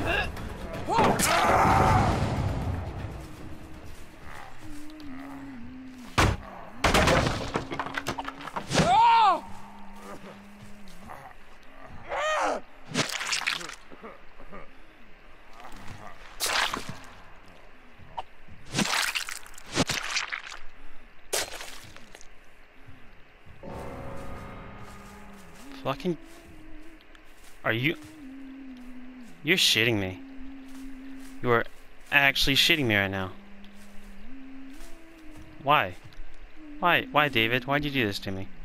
Fucking... Are you... You're shitting me. You are actually shitting me right now. Why? Why, David? Why'd you do this to me?